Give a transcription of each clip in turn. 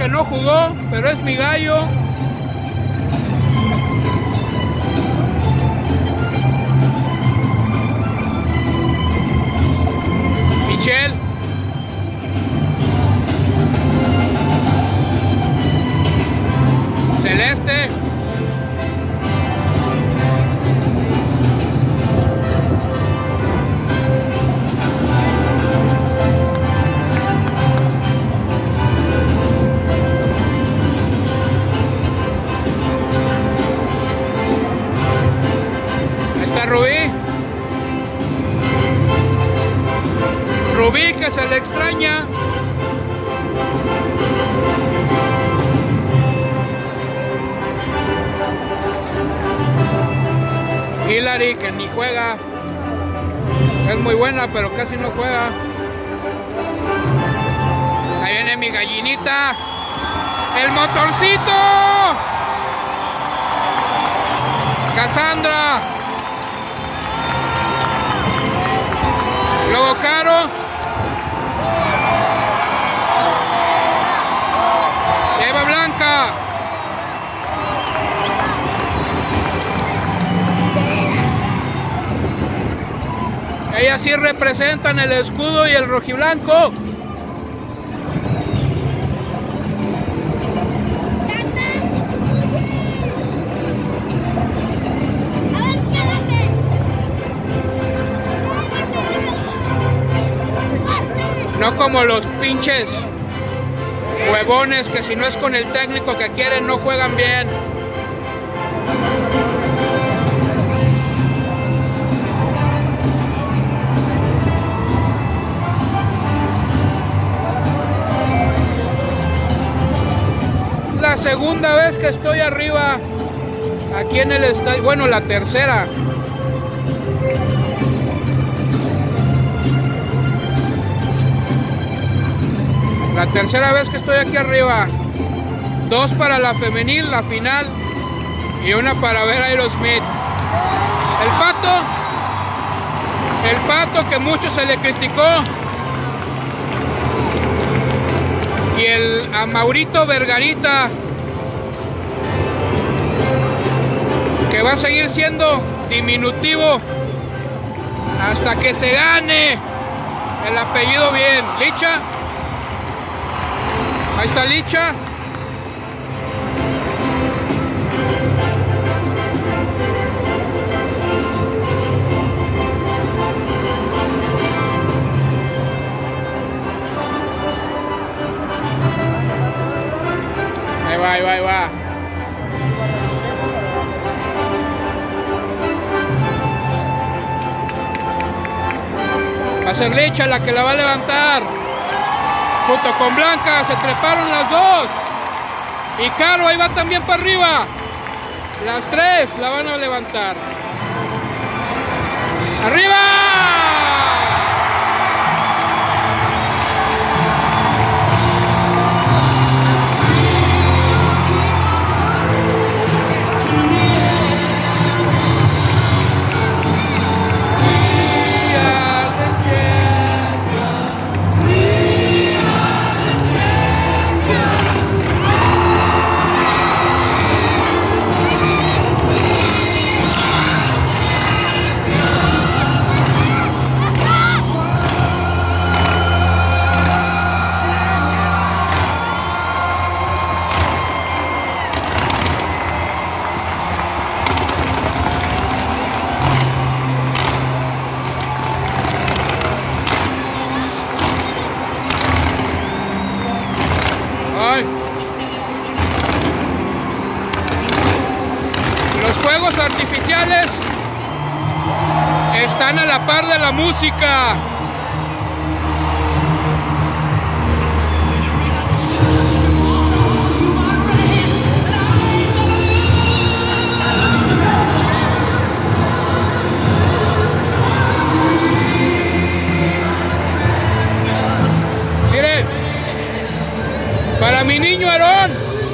que no jugó, pero es mi gallo. Michelle. Celeste. Rubí, que se le extraña. Hilary, que ni juega. Es muy buena, pero casi no juega. Ahí viene mi gallinita. ¡El motorcito! Cassandra. Luego Caro. Eva Blanca. Ellas sí representan el escudo y el rojiblanco. No como los pinches huevones que si no es con el técnico que quieren no juegan bien. La segunda vez que estoy arriba aquí en el estadio, bueno, la tercera. La tercera vez que estoy aquí arriba. 2 para la femenil, la final, y una para ver a Aerosmith. El pato que mucho se le criticó, y a Maurito Vergarita, que va a seguir siendo diminutivo hasta que se gane el apellido bien. Licha. Ahí está Licha. Ahí va. Va a ser Licha la que la va a levantar. Junto con Blanca, se treparon las dos. Y Caro, ahí va también para arriba. Las 3 la van a levantar. ¡Arriba! Los fuegos artificiales están a la par de la música. Miren, para mi niño Aarón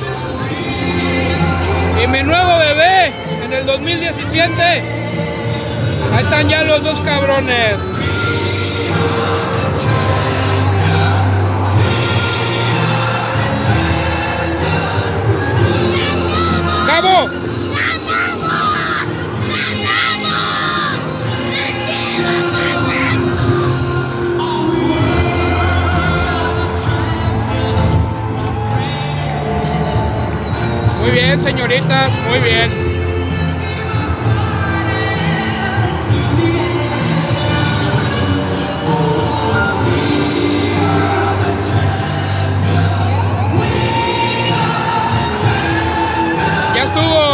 y mi nuevo bebé en el 2017, ahí están ya los dos cabrones. bien, señoritas, muy bien. Ya estuvo.